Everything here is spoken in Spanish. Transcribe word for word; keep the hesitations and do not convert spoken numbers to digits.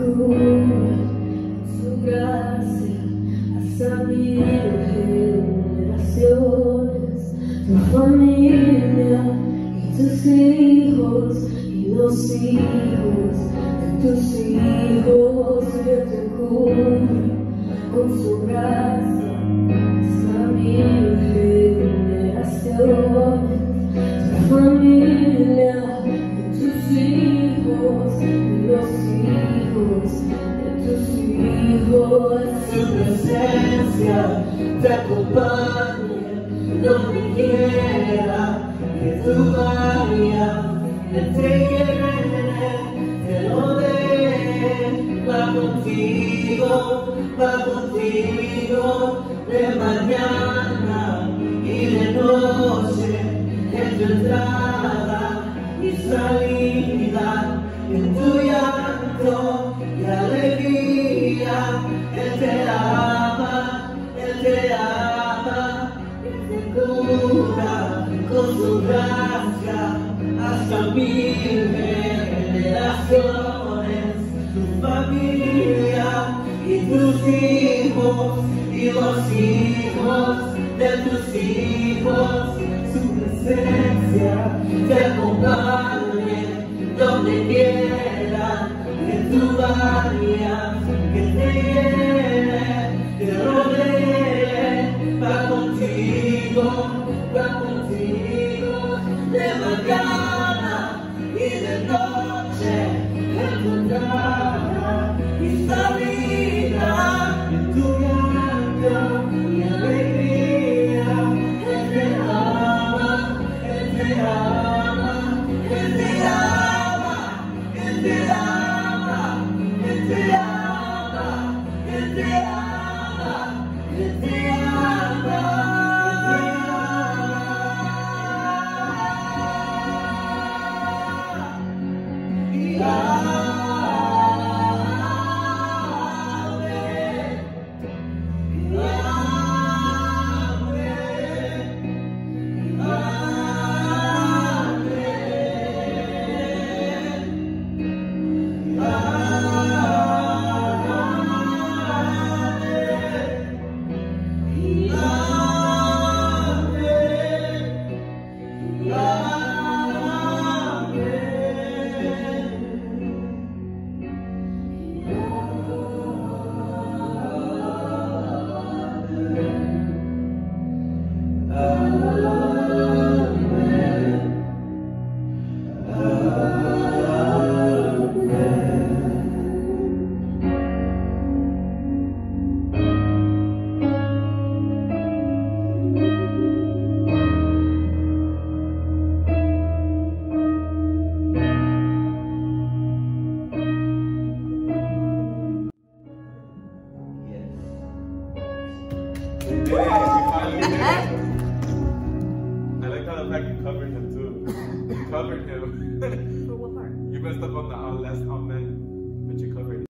cubra su gracia hasta mil generaciones, tu familia y tus hijos y los hijos de tus hijos, que te cubre con su gracia hasta mil generaciones, tu familia y tus hijos y los hijos de tus hijos. Su presencia te acompañe donde quiera que tú vayas, te entregue, te lo dé, va contigo, va contigo, de mañana y de noche, en tu entrada y salida, en tu llanto y alegría. Él te ama, Él te ama, Él te cura con su gracia hasta mil generaciones, tu familia y tus hijos y los hijos de tus hijos. Su presencia te acompañe donde quiera que tú vayas, que te llene, te rodee, va contigo, va contigo, de mañana y de noche, en tu entrada y salida, en tu llanto y alegría. Él te ama, Él te ama, Él te ama, Él te ama, Él te ama, Él te ama, Él te ama, Él te ama. I like how the fact you covered him too. You covered him. For what part? You messed up on the uh, last comment, but you covered it.